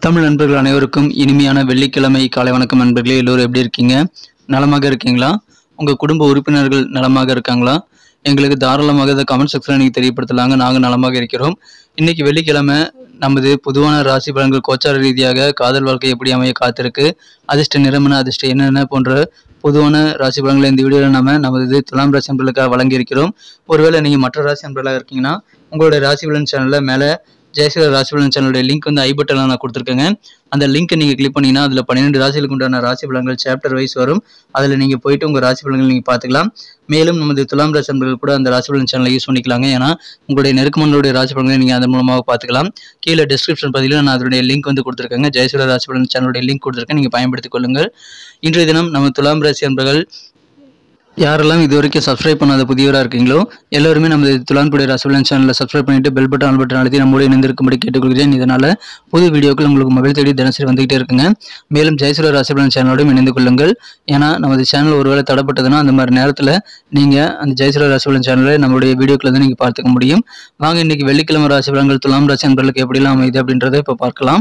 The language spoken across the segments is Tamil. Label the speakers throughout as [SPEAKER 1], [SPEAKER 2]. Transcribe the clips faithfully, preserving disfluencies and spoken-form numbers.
[SPEAKER 1] தமிழ் நண்பர்கள் அனைவருக்கும் இனிமையான வெள்ளிக்கிழமை காலை வணக்கம் நண்பர்களே. எல்லோரும் எப்படி இருக்கீங்க? நலமாக இருக்கீங்களா? உங்கள் குடும்ப உறுப்பினர்கள் நலமாக இருக்காங்களா? எங்களுக்கு தாராளமாக இதை கமெண்ட் செக்ஷனில் நீங்கள் தெரியப்படுத்தலாங்க. நாங்கள் நலமாக இருக்கிறோம். இன்றைக்கி வெள்ளிக்கிழமை நமது பொதுவான ராசி பலன்கள் கோச்சார ரீதியாக காதல் வாழ்க்கை எப்படி அமைய காத்திருக்கு, அதிர்ஷ்ட நிறமன அதிர்ஷ்டம் என்னென்ன போன்ற பொதுவான ராசி பலன்களை இந்த வீடியோவில் நம்ம நமது துலாம் ராசி நண்பர்களுக்காக வழங்கியிருக்கிறோம். ஒருவேளை நீங்கள் மற்ற ராசி நண்பர்களாக இருக்கீங்கன்னா உங்களுடைய ராசி பலன் சேனலில் மேலே ஜெயசீலர் ராசி பலன் சேனலுடைய லிங்க் வந்து ஐ பட்டனில் நான் கொடுத்துருக்கேங்க. அந்த லிங்க்கை நீங்கள் கிளிக் பண்ணிங்கன்னா அதில் பன்னிரெண்டு ராசிகளுக்கு உண்டான ராசி பலன்கள் சாப்டர் வைஸ் வரும். அதில் நீங்கள் போயிட்டு உங்கள் ராசி பலன்கள் நீங்கள் பார்த்துக்கலாம். மேலும் நமது துலாம் ராசி நண்பர்கள் கூட அந்த ராசி பலன் சேனலை யூஸ் பண்ணிக்கலாங்க. ஏன்னா உங்களுடைய நெருக்கமானவருடைய ராசி பலன்களை நீங்கள் அதன் மூலமாக பார்த்துக்கலாம். கீழே டிஸ்கிரிப்ஷன் பதிவில் நான் அதனுடைய லிங்க் வந்து கொடுத்துருக்கேங்க. ஜெயசீலர் ராசி பலன் சேனலுடைய லிங்க் கொடுத்துருக்கேன், நீங்கள் பயன்படுத்திக் கொள்ளுங்கள். இன்றைய தினம் நம்ம துலாம் ராசி நண்பர்கள் யாரெல்லாம் இது வரைக்கும் சப்ஸ்கிரைப் பண்ணாத புதியவராக இருக்கீங்களோ எல்லோருமே நமது துலான்புடைய ராசி பலன் சேனலில் சப்ஸ்கிரைப் பண்ணிட்டு பெல் பட்டன் ஆல் பட்டன் அழுத்தி நம்மளோட இணைந்திருக்கும்படி கேட்டுக்கொள்கிறேன். இதனால் புது வீடியோக்கள் உங்களுக்கு மொபைல் தேடி தினசரி வந்துகிட்டே இருக்குங்க. மேலும் ஜெயசீலர் ராசி பலன் சேனலோடும் இணைந்து கொள்ளுங்கள். ஏன்னா நமது சேனல் ஒருவேளை தடப்பட்டதுன்னா அந்த மாதிரி நேரத்தில் நீங்கள் அந்த ஜெயசீலர் ராசி பலன் சேனலில் நம்மளுடைய வீடியோக்களை வந்து நீங்கள் பார்த்துக்க முடியும். வாங்க இன்னைக்கு வெள்ளிக்கிழமை ராசி பலன்கள் துலாம் ராசி நண்பர்களுக்கு எப்படிலாம் அமைது அப்படின்றத இப்போ பார்க்கலாம்.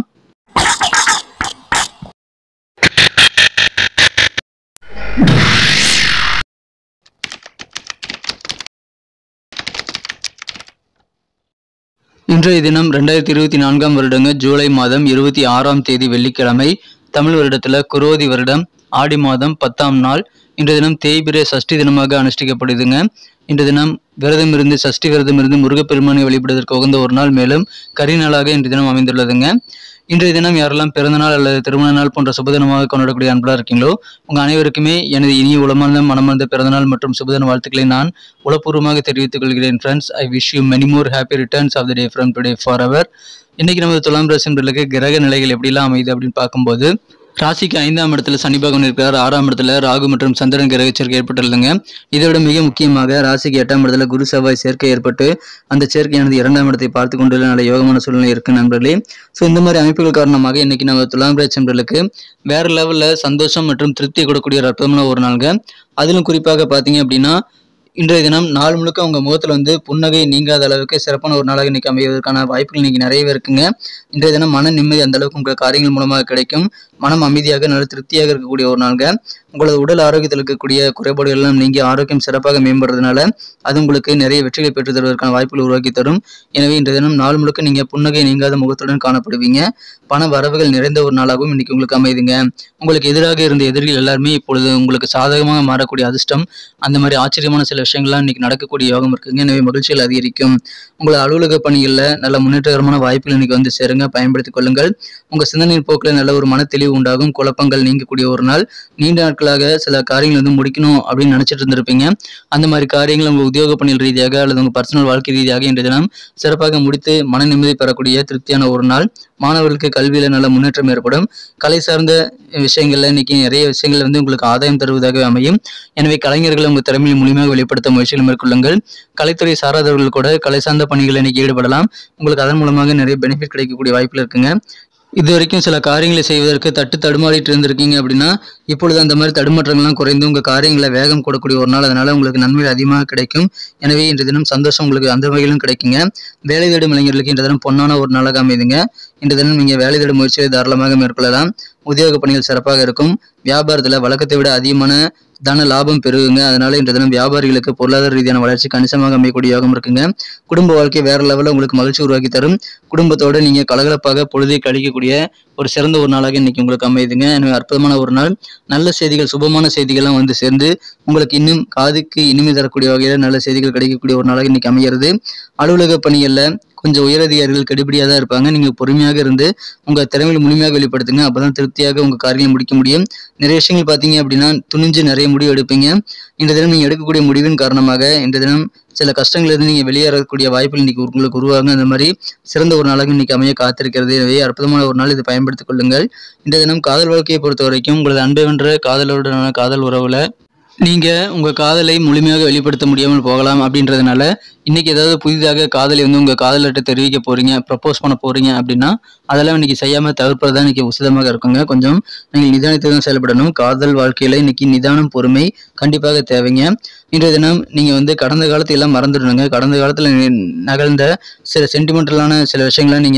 [SPEAKER 1] இன்றைய தினம் ரெண்டாயிரத்தி இருபத்தி நான்காம் வருடங்க ஜூலை மாதம் இருபத்தி ஆறாம் தேதி வெள்ளிக்கிழமை, தமிழ் வருடத்தில் குரோதி வருடம் ஆடி மாதம் பத்தாம் நாள். இன்றைய தினம் தேய்பிரை சஷ்டி தினமாக அனுஷ்டிக்கப்படுதுங்க. இன்றைய தினம் விரதம் இருந்து சஷ்டி விரதம் இருந்து முருகப்பெருமானை வழிபடுவதற்கு உகந்த ஒரு நாள், மேலும் கரிநாளாக இன்றைய தினம் அமைந்துள்ளதுங்க. இன்றைய தினம் யாரெல்லாம் பிறந்தநாள் அல்லது திருமண நாள் போன்ற சுபதினமாக கொண்டாடக்கூடிய அன்பளாக இருக்கீங்களோ உங்கள் அனைவருக்குமே எனது இனிய உளமார்ந்த மனமார்ந்த பிறந்தநாள் மற்றும் சுபதின வாழ்த்துக்களை நான் உளப்பூர்வமாக தெரிவித்துக் கொள்கிறேன். Friends, I wish you many more happy returns of the day from today for ever. இன்னைக்கு நமது துலாம் ராசி நண்பர்களுக்கு கிரக நிலைகள் எப்படிலாம் அமையுது அப்படின்னு பார்க்கும்போது, ராசிக்கு ஐந்தாம் இடத்துல சனி பகவான் இருக்கிறார். ஆறாம் இடத்துல ராகு மற்றும் சந்திரன் கிரக சேர்க்கை ஏற்பட்டுள்ளதுங்க. இதோட மிக முக்கியமாக ராசிக்கு எட்டாம் இடத்துல குரு செவ்வாய் சேர்க்கை ஏற்பட்டு அந்த சேர்க்கையானது இரண்டாம் இடத்தை பார்த்து கொண்டுள்ள நல்ல யோகமான சூழ்நிலை இருக்கு நண்பர்களே. ஸோ இந்த மாதிரி அமைப்புகள் காரணமாக இன்னைக்கு நம்ம துலாம் ராசி நண்பர்களுக்கு வேற லெவலில் சந்தோஷம் மற்றும் திருப்தி கொடுக்கக்கூடிய ஒரு அற்புதமான ஒரு நாளுங்க. அதிலும் குறிப்பாக பார்த்தீங்க அப்படின்னா இன்றைய தினம் நாள் முழுக்க அவங்க முகத்தில் வந்து புன்னகை நீங்காத அளவுக்கு சிறப்பான ஒரு நாளாக இன்னைக்கு அமைவதற்கான வாய்ப்புகள் இன்னைக்கு நிறையவே இருக்குங்க. இன்றைய தினம் மன நிம்மதி அந்த அளவுக்கு உங்கள் காரியங்கள் மூலமாக கிடைக்கும். மனம் அமைதியாக நல்ல திருப்தியாக இருக்கக்கூடிய ஒரு நாளுங்க. உங்களது உடல் ஆரோக்கியத்தில் இருக்கக்கூடிய குறைபாடுகள் எல்லாம் நீங்கி ஆரோக்கியம் சிறப்பாக மேம்படுறதுனால அது உங்களுக்கு நிறைய வெற்றிகளை பெற்று தருவதற்கான வாய்ப்புகள் உருவாக்கி தரும். எனவே இன்றைய தினம் நாள் முழுக்க நீங்கள் புன்னகை நீங்காத முகத்துடன் காணப்படுவீங்க. பண வரவுகள் நிறைந்த ஒரு நாளாகவும் இன்னைக்கு உங்களுக்கு அமைதுங்க. உங்களுக்கு எதிராக இருந்த எதிரிகள் எல்லாருமே இப்பொழுது உங்களுக்கு சாதகமாக மாறக்கூடிய அதிர்ஷ்டம், அந்த மாதிரி ஆச்சரியமான சில விஷயங்கள்லாம் இன்னைக்கு நடக்கக்கூடிய யோகம் இருக்குங்க. எனவே மகிழ்ச்சிகள் அதிகரிக்கும். உங்கள் அலுவலக பணிகளில் நல்ல முன்னேற்றகரமான வாய்ப்புகள் இன்னைக்கு வந்து சேருங்க, பயன்படுத்திக் கொள்ளுங்கள். உங்கள் சிந்தனையின் போக்கில் நல்ல ஒரு மன தெளிவு உண்டாகும். குழப்பங்கள் நீங்கக்கூடிய ஒரு நாள். நீண்ட நாட்களாக சில காரியங்கள் வந்து முடிக்கணும் அப்படின்னு நினைச்சிட்டு இருந்திருப்பீங்க. அந்த மாதிரி காரியங்கள் உங்கள் உத்தியோக பணிகள் ரீதியாக அல்லது உங்கள் பர்சனல் வாழ்க்கை ரீதியாக இன்றைய தினம் சிறப்பாக முடித்து மன நிம்மதி பெறக்கூடிய திருப்தியான ஒரு நாள். மாணவர்களுக்கு கல்வியில நல்ல முன்னேற்றம் ஏற்படும். கலை சார்ந்த விஷயங்கள்ல இன்னைக்கு நிறைய விஷயங்கள் வந்து உங்களுக்கு ஆதாயம் தருவதாக அமையும். எனவே கலைஞர்களை உங்கள் திறமையை முழுமையாக வெளிப்படுத்த முயற்சிகள் மேற்கொள்ளுங்கள். கலைத்துறை சாராதவர்கள் கூட கலை சார்ந்த பணிகளை இன்னைக்கு ஈடுபடலாம். உங்களுக்கு அதன் மூலமாக நிறைய பெனிஃபிட் கிடைக்கக்கூடிய வாய்ப்புகள் இருக்குங்க. இது வரைக்கும் சில காரியங்களை செய்வதற்கு தட்டு தடுமாறிட்டு இருந்திருக்கீங்க அப்படின்னா இப்பொழுது அந்த மாதிரி தடுமாற்றங்கள்லாம் குறைந்து உங்கள் காரியங்களை வேகம் கொடுக்கக்கூடிய ஒரு நாள். அதனால உங்களுக்கு நன்மைகள் அதிகமாக கிடைக்கும். எனவே இன்றைய தினம் சந்தோஷம் உங்களுக்கு அந்த வகையிலும் கிடைக்குங்க. வேலை தேடும் இளைஞர்களுக்கு இன்றைய தினம் பொன்னான ஒரு நாளாக அமைதுங்க. இன்றைய தினம் நீங்கள் வேலை தேடும் முயற்சியை தாராளமாக மேற்கொள்ளலாம். உத்தியோக பணிகள் சிறப்பாக இருக்கும். வியாபாரத்தில் வழக்கத்தை விட அதிகமான தன லாபம் பெருகுங்க. அதனால இன்றைய தினம் வியாபாரிகளுக்கு பொருளாதார ரீதியான வளர்ச்சி கணிசமாக அமையக்கூடிய யோகம் இருக்குங்க. குடும்ப வாழ்க்கை வேற லெவலில் உங்களுக்கு மகிழ்ச்சி உருவாக்கி தரும். குடும்பத்தோடு நீங்கள் கலகலப்பாக பொழுதை கழிக்கக்கூடிய ஒரு சிறந்த ஒரு நாளாக இன்னைக்கு உங்களுக்கு அமையுதுங்க. எனவே அற்புதமான ஒரு நாள். நல்ல செய்திகள், சுபமான செய்திகள்லாம் வந்து சேர்ந்து உங்களுக்கு இன்னும் காதுக்கு இனிமை தரக்கூடிய வகையில் நல்ல செய்திகள் கிடைக்கக்கூடிய ஒரு நாளாக இன்னைக்கு அமைகிறது. அலுவலக பணிகளில் கொஞ்சம் உயரதிகாரிகள் கெடுபடியாக தான் இருப்பாங்க. நீங்கள் பொறுமையாக இருந்து உங்கள் திறமையை முழுமையாக வெளிப்படுத்துங்க. அப்போ தான் திருப்தியாக உங்கள் காரியம் முடிக்க முடியும். நிறைய விஷயங்கள் பார்த்தீங்க அப்படின்னா துணிஞ்சு நிறைய முடிவு எடுப்பீங்க. இந்த தினம் நீங்கள் எடுக்கக்கூடிய முடிவின் காரணமாக இந்த தினம் சில கஷ்டங்களிலிருந்து நீங்கள் வெளியேறக்கூடிய வாய்ப்புகள் இன்னைக்கு உங்களுக்கு உருவாங்க. அந்த மாதிரி சிறந்த ஒரு நாளாக இன்னைக்கு அமைய காத்திருக்கிறது. எனவே அற்புதமான ஒரு நாள், இதை பயன்படுத்திக் கொள்ளுங்கள். இந்த தினம் காதல் வாழ்க்கையை பொறுத்த வரைக்கும் உங்களது அன்பை வென்ற காதலருடனான காதல் உறவுல நீங்கள் உங்கள் காதலை முழுமையாக வெளிப்படுத்த முடியாமல் போகலாம். அப்படின்றதுனால இன்றைக்கி ஏதாவது புதிதாக காதலை வந்து உங்கள் காதலர்கிட்ட தெரிவிக்க போகிறீங்க, ப்ரப்போஸ் பண்ண போகிறீங்க அப்படின்னா அதெல்லாம் இன்றைக்கி செய்யாமல் தவிர்ப்பது தான் இன்றைக்கி உசிதமாக இருக்குங்க. கொஞ்சம் நீங்கள் நிதானத்தை தான் செயல்படணும். காதல் வாழ்க்கையில் இன்றைக்கி நிதானம் பொறுமை கண்டிப்பாக தேவைங்க. இன்றைய தினம் நீங்கள் வந்து கடந்த காலத்தை எல்லாம் மறந்துடணுங்க. கடந்த காலத்தில் நகர்ந்த சில சென்டிமெண்டலான சில விஷயங்கள்லாம் நீங்கள்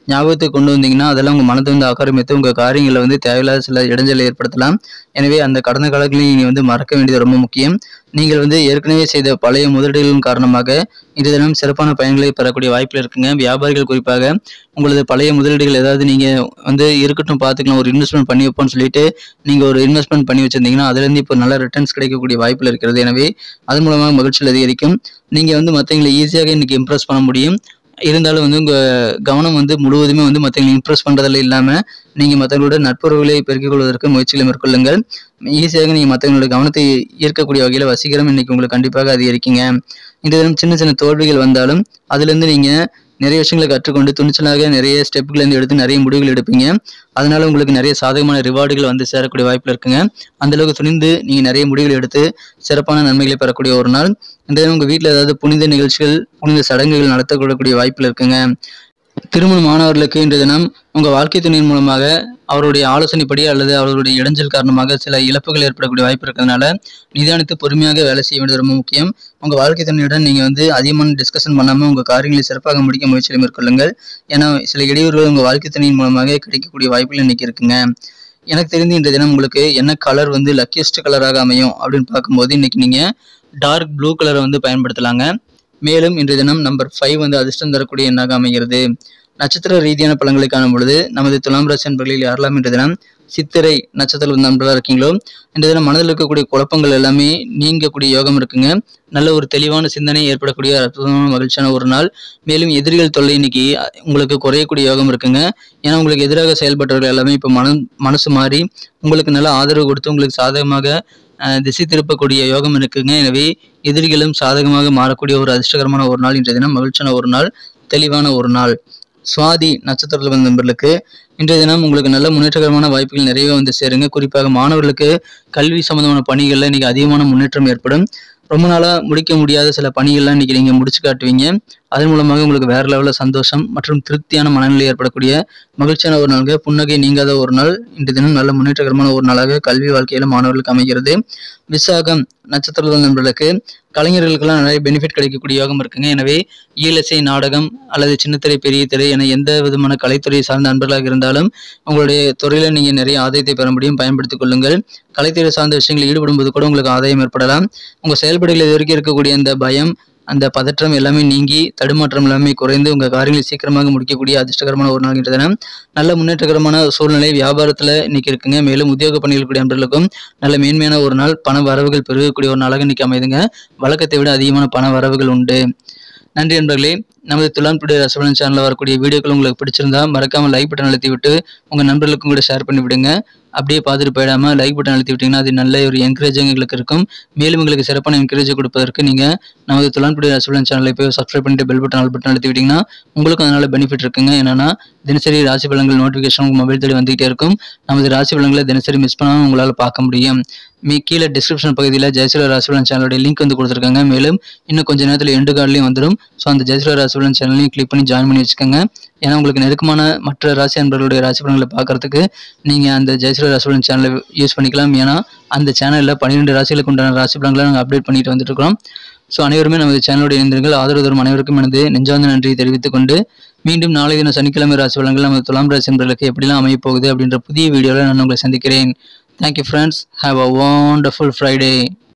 [SPEAKER 1] ஞாபகத்துக்கு கொண்டு வந்தீங்கன்னா அதெல்லாம் உங்கள் மனதை வந்து ஆக்கிரமித்து உங்கள் காரியங்களில் வந்து தேவையில்லாத சில இடைஞ்சலை ஏற்படுத்தலாம். எனவே அந்த கடந்த காலங்களையும் நீங்கள் வந்து மறக்க வேண்டியது ரொம்ப முக்கியம். நீங்கள் வந்து ஏற்கனவே செய்த பழைய முதலீடுகளின் காரணமாக இந்த தினம் சிறப்பான பயன்களை பெறக்கூடிய வாய்ப்பில் இருக்குங்க. வியாபாரிகள் குறிப்பாக உங்களது பழைய முதலீடுகள் ஏதாவது நீங்கள் வந்து இருக்கட்டும் பார்த்துக்கலாம், ஒரு இன்வெஸ்ட்மெண்ட் பண்ணி வைப்போம்னு சொல்லிட்டு நீங்கள் ஒரு இன்வெஸ்ட்மெண்ட் பண்ணி வச்சிருந்தீங்கன்னா அதுலேருந்து இப்போ நல்ல ரிட்டர்ன்ஸ் கிடைக்கக்கூடிய வாய்ப்பில் இருக்கிறது. எனவே அதன் மூலமாக மகிழ்ச்சியில் அதிகரிக்கும். நீங்கள் வந்து மற்றவங்களை ஈஸியாக இன்னைக்கு இம்ப்ரெஸ் பண்ண முடியும். இருந்தாலும் வந்து உங்கள் கவனம் வந்து முழுவதுமே வந்து மற்றவங்களை இம்ப்ரெஸ் பண்ணுறதில் இல்லாமல் நீங்கள் மற்றவங்களோட நட்புறவுகளை பெருக்கிக் கொள்வதற்கு முயற்சிகளை மேற்கொள்ளுங்கள். ஈஸியாக நீங்கள் மற்றவங்களோட கவனத்தை ஈர்க்கக்கூடிய வகையில் வசீகரம் இன்னைக்கு உங்களுக்கு கண்டிப்பாக அதிகரிக்குங்க. இந்த தினம் சின்ன சின்ன தோல்விகள் வந்தாலும் அதுலேருந்து நீங்கள் நிறைய விஷயங்களை கற்றுக்கொண்டு துணிச்சலாக நிறைய ஸ்டெப்புகள் எடுத்து நிறைய முடிவுகள் எடுப்பீங்க. அதனால உங்களுக்கு நிறைய சாதகமான ரிவார்டுகள் வந்து சேரக்கூடிய வாய்ப்பில் இருக்குங்க. அந்த அளவுக்கு துணிந்து நீங்கள் நிறைய முடிவுகள் எடுத்து சிறப்பான நன்மைகளை பெறக்கூடிய ஒரு நாள். இந்த தினம் உங்கள் வீட்டில் ஏதாவது புனித நிகழ்ச்சிகள் புனித சடங்குகள் நடத்தக்கூடக்கூடிய வாய்ப்பில் இருக்குங்க. திருமணமானவர்களுக்கு இன்றைய தினம் உங்கள் வாழ்க்கை துணையின் மூலமாக அவருடைய ஆலோசனைப்படி அல்லது அவர்களுடைய இடைஞ்சல் காரணமாக சில இழப்புகள் ஏற்படக்கூடிய வாய்ப்பு இருக்கிறதுனால நிதானித்து பொறுமையாக வேலை செய்ய வேண்டியது ரொம்ப முக்கியம். உங்கள் வாழ்க்கை துணையுடன் நீங்கள் வந்து அதிகமான டிஸ்கஷன் பண்ணாமல் உங்கள் காரியங்களை சிறப்பாக முடிக்க முயற்சிகளை மேற்கொள்ளுங்கள். ஏன்னா சில இடையூறுகள் உங்கள் வாழ்க்கை துணையின் மூலமாக கிடைக்கக்கூடிய வாய்ப்புகள் இன்னைக்கு இருக்குங்க. எனக்கு தெரிந்து இன்றைய தினம் உங்களுக்கு என்ன கலர் வந்து லக்கியஸ்ட் கலராக அமையும் அப்படின்னு பார்க்கும்போது இன்னைக்கு நீங்கள் டார்க் ப்ளூ கலரை வந்து பயன்படுத்தலாங்க. மேலும் இன்றைய தினம் நம்பர் ஃபைவ் வந்து அதிர்ஷ்டம் தரக்கூடிய எண்ணாக அமைகிறது. நட்சத்திர ரீதியான பலன்களை காணும் பொழுது நமது துலாம் ராசி நண்பர்களில் யாரெல்லாம் இன்றைய தினம் சித்திரை நட்சத்திர நண்பர்களாக இருக்கீங்களோ இன்றைய தினம் மனதில் இருக்கக்கூடிய குழப்பங்கள் எல்லாமே நீங்கக்கூடிய யோகம் இருக்குங்க. நல்ல ஒரு தெளிவான சிந்தனை ஏற்படக்கூடிய அற்புதமான மகிழ்ச்சியான ஒரு நாள். மேலும் எதிரிகள் தொல்லை இன்னைக்கு உங்களுக்கு குறையக்கூடிய யோகம் இருக்குங்க. ஏன்னா உங்களுக்கு எதிராக செயல்பட்டவர்கள் எல்லாமே இப்போ மன மனசு மாறி உங்களுக்கு நல்ல ஆதரவு கொடுத்து உங்களுக்கு சாதகமாக திசை திருப்பக்கூடிய யோகம் இருக்குங்க. எனவே எதிரிகளும் சாதகமாக மாறக்கூடிய ஒரு அதிர்ஷ்டகரமான ஒரு நாள் இன்றைய தினம், மகிழ்ச்சியான ஒரு நாள், தெளிவான ஒரு நாள். சுவாதி நட்சத்திரத்தில் வந்த நண்பர்களுக்கு இன்றைய தினம் உங்களுக்கு நல்ல முன்னேற்றகரமான வாய்ப்புகள் நிறைய வந்து சேருங்க. குறிப்பாக மாணவர்களுக்கு கல்வி சம்பந்தமான பணிகளில் இன்னைக்கு அதிகமான முன்னேற்றம் ஏற்படும். ரொம்ப நாளாக முடிக்க முடியாத சில பணிகள்லாம் இன்னைக்கு நீங்கள் முடிச்சு காட்டுவீங்க. அதன் மூலமாக உங்களுக்கு வேற லெவலில் சந்தோஷம் மற்றும் திருப்தியான மனநிலை ஏற்படக்கூடிய மகிழ்ச்சியான ஒரு நாளாக, புன்னகை நீங்காத ஒரு நாள் இன்றைய தினம் நல்ல முன்னேற்றகரமான ஒரு நாளாக கல்வி வாழ்க்கையில மாணவர்களுக்கு அமைகிறது. விசாகம் நட்சத்திரத்தில் நண்பர்களுக்கு கலைஞர்களுக்கெல்லாம் நிறைய பெனிஃபிட் கிடைக்கக்கூடிய யோகம் இருக்குங்க. எனவே இயலிசை, நாடகம் அல்லது சின்னத்திரை, பெரிய திரை என எந்த விதமான கலைத்துறையை சார்ந்த நண்பர்களாக இருந்தாலும் உங்களுடைய துறையில நீங்க நிறைய ஆதாயத்தை பெற முடியும். பயன்படுத்திக் கொள்ளுங்கள். கலைத்துறை சார்ந்த விஷயங்களில் ஈடுபடும் போது கூட உங்களுக்கு ஆதாயம் ஏற்படலாம். உங்க செயல்பாடுகளில் இது வரைக்கும் இருக்கக்கூடிய அந்த பயம், அந்த பதற்றம் எல்லாமே நீங்கி தடுமாற்றம் எல்லாமே குறைந்து உங்க காரியங்களை சீக்கிரமாக முடிக்கக்கூடிய அதிர்ஷ்டகரமான ஒரு நாள் இன்றைய தினம். நல்ல முன்னேற்றகரமான சூழ்நிலை வியாபாரத்துல இன்னைக்கு இருக்குங்க. மேலும் உத்தியோக பணிகள் கூடிய நண்பர்களுக்கும் நல்ல மேன்மையான ஒரு நாள், பண வரவுகள் பெருகக்கூடிய ஒரு நாளாக இன்னைக்கு அமைதுங்க. வழக்கத்தை விட அதிகமான பண வரவுகள் உண்டு. நன்றி நண்பர்களே. நமது துலாம் டுடே ரசபலன் சேனலில் வரக்கூடிய வீடியோக்கள் உங்களுக்கு பிடிச்சிருந்தா மறக்காம லைக் பட்டன் அழுத்தி விட்டு உங்க நண்பர்களுக்கும் கூட ஷேர் பண்ணி விடுங்க. அப்படியே பார்த்துட்டு போயிடாம லைக் பட்டன் அழுத்தி விட்டீங்கன்னா அது நல்ல ஒரு என்கரேஜிங் எங்களுக்கு இருக்கும். மேலும் உங்களுக்கு சிறப்பான என்கரேஜ் கொடுப்பதற்கு நீங்க நமது துலாம் டுடே ரசபலன் சேனலை போய் சப்ஸ்கிரைப் பண்ணிட்டு பெல் பட்டன் ஆல் பட்டன் அழுத்தி விட்டீங்கன்னா உங்களுக்கு அதனால பெனிஃபிட் இருக்குங்க. என்னன்னா தினசரி ராசி பலன்கள் நோட்டிஃபிகேஷன் உங்க மொபைல் தேடி வந்துகிட்டே இருக்கும். நமது ராசி பலன்களை தினசரி மிஸ் பண்ணாமல் உங்களால் பார்க்க முடியும். மீ கீழே டிஸ்கிரிப்ஷன் பகுதியில் ஜெயசீலா ராசிபலன் சேனலோட லிங்க் வந்து கொடுத்துருக்காங்க. மேலும் இன்னும் கொஞ்சம் நேரத்தில் எண்டு கார்ட்லையும் வந்துடும். ஸோ அந்த ஜெயசீலா ராசிபலன் சேனலையும் கிளிக் பண்ணி ஜாயின் பண்ணி வச்சுக்கோங்க. ஏன்னா உங்களுக்கு நெருக்கமான மற்ற ராசி அன்பர்களுடைய ராசி பலன்களை பார்க்கறதுக்கு நீங்கள் அந்த ஜெயசீலா ராசிபலன் சேனலை யூஸ் பண்ணிக்கலாம். ஏன்னா அந்த சேனலில் பன்னிரெண்டு ராசிகளுக்கு உண்டான ராசி பலன்களை நாங்கள் அப்டேட் பண்ணிட்டு வந்துட்டு இருக்கிறோம். ஸோ அனைவருமே நமது சேனலோட இணைந்திருங்கள். ஆதரவு தரும் அனைவருக்கும் எனது நெஞ்சார்ந்த நன்றியை தெரிவித்துக் கொண்டு மீண்டும் நாளை தினம் சனிக்கிழமை ராசி பலன்கள் நமது துலாம் ராசி அன்பர்களுக்கு எப்படிலாம் அமைய போகுது அப்படின்ற புதிய வீடியோவில் நான் உங்களை சந்திக்கிறேன். Thank you friends. Have a wonderful Friday.